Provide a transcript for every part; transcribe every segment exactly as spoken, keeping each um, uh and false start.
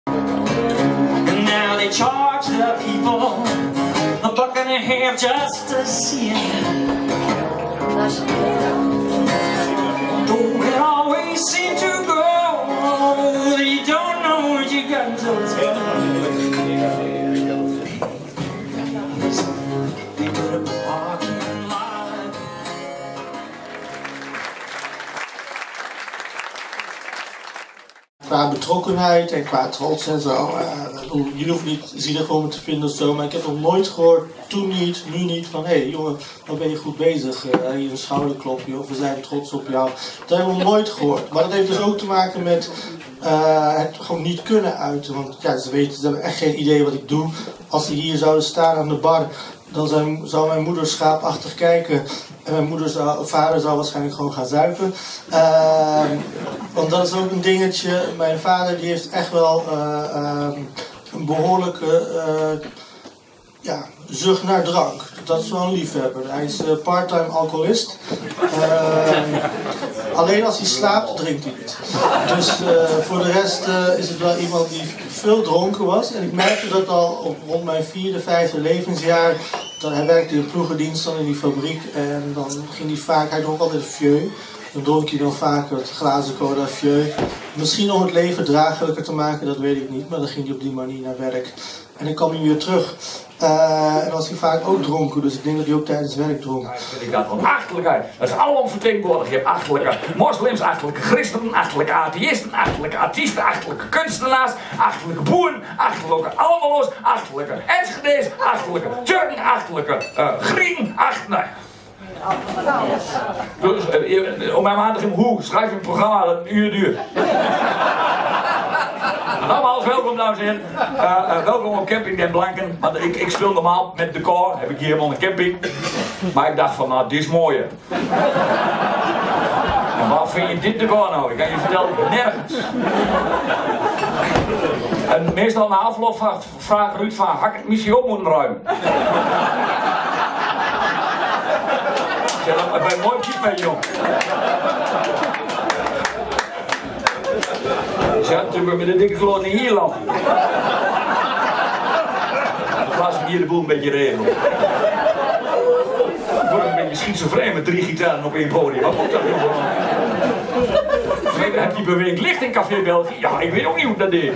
And now they charge the people a buck and a half just to see it. Oh, it always seems to go, you don't know what you got until it's gone. They put up a parking lot. Qua betrokkenheid en qua trots en zo. Uh, jullie hoeven niet zielig om het te vinden of zo, maar ik heb nog nooit gehoord, toen niet, nu niet, van hé hey, jongen, wat ben je goed bezig, uh, hier een schouderklopje of we zijn trots op jou. Dat hebben we nog nooit gehoord. Maar dat heeft dus ook te maken met uh, het gewoon niet kunnen uiten. Want ja, ze weten, ze hebben echt geen idee wat ik doe. Als ze hier zouden staan aan de bar, dan zou, zou mijn moeder schaapachtig kijken. En mijn moeder zou, vader zou waarschijnlijk gewoon gaan zuipen. Uh, want dat is ook een dingetje. Mijn vader die heeft echt wel uh, uh, een behoorlijke uh, ja, zucht naar drank. Dat is wel een liefhebber. Hij is uh, parttime alcoholist. Uh, alleen als hij slaapt, drinkt hij niet. Dus uh, voor de rest uh, is het wel iemand die veel dronken was. En ik merkte dat al op rond mijn vierde, vijfde levensjaar. Dan, hij werkte in ploegendienst dan in die fabriek. En dan ging hij vaak, hij dronk altijd vieux. Dan dronk hij dan vaak het glazen cola vieux. Misschien om het leven draaglijker te maken, dat weet ik niet. Maar dan ging hij op die manier naar werk. En dan kwam hij weer terug. Uh, en was hij vaak ook dronken, dus ik denk dat hij ook tijdens werk dronk. Ja, ik dat van achterlijkheid. Dat is allemaal vertegenwoordigd. Je hebt achterlijke moslims, achterlijke christenen, achterlijke atheïsten, achterlijke artiesten, achterlijke kunstenaars, achterlijke boeren, achterlijke allemaal achterlijke Enschede's, achterlijke Turken, achterlijke uh, Grieken, achterlijke... Dus, uh, om mijn maandag in hoe schrijf je een programma dat een uur duurt. Nogmaals, welkom dames en heren. Uh, uh, welkom op Camping Den Blanken. Want ik, ik speel normaal met decor, heb ik hier helemaal een camping. Maar ik dacht van, nou, dit is mooier. En waar vind je dit decor nou? Ik kan je vertellen, nergens. En meestal na afloop vraagt Ruud van, had ik het misschien op moeten ruimen? Ik ben een mooi kiep met je jong. Je zat natuurlijk met de dikke kloot in Ierland. Dan was ik hier de boel een beetje regelen. Ik word een beetje schizofreen met drie gitaren op één podium. Wat moet dat doen? Heb je bewegend licht in Café België? Ja, ik weet ook niet hoe dat deed.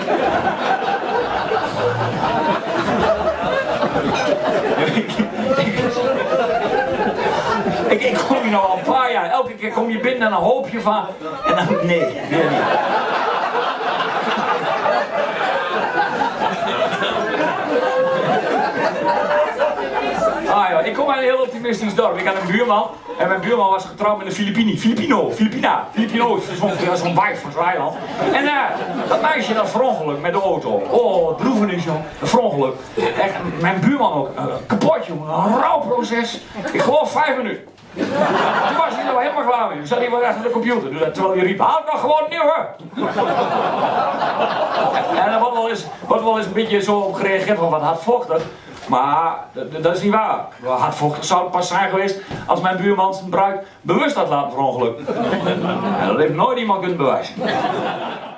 Ik, ik kom hier nou al een paar jaar. Elke keer kom je binnen en een hoopje van... En dan... Nee, weer niet. Ah ja, ik kom uit een heel optimistisch dorp. Ik had een buurman en mijn buurman was getrouwd met een Filipini. Filipino, Filipina, Filipino's, zo'n zo wijf van zo'n eiland. En uh, dat meisje dat verongeluk met de auto. Oh, wat droevenis joh, een verongeluk. Echt, mijn buurman ook, uh, kapot jongen, een rouwproces. Ik geloof vijf minuten. Toen was hij er helemaal klaar mee. Toen zat hij wel achter de computer. Dus terwijl hij riep, haal nog gewoon nieuw hè. En er wordt wel eens, wordt wel eens een beetje zo op gereageerd van wat hardvochtig. Maar dat is niet waar. Hardvochtig zou het pas zijn geweest als mijn buurman zijn bruid bewust had laten verongelukken. En dat heeft nooit iemand kunnen bewijzen.